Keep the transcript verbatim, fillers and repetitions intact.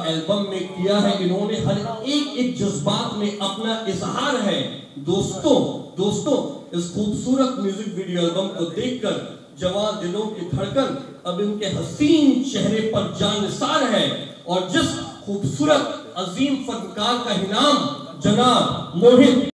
Album में किया है। इन्होंने हर एक एक जज्बात में अपना इजहार है। दोस्तों दोस्तों इस खूबसूरत म्यूजिक वीडियो एल्बम को देखकर जवान दिलों की धड़कन अब इनके हसीन चेहरे पर जानसार है। और जिस खूबसूरत अजीम फनकार का इनाम जनाब मोहित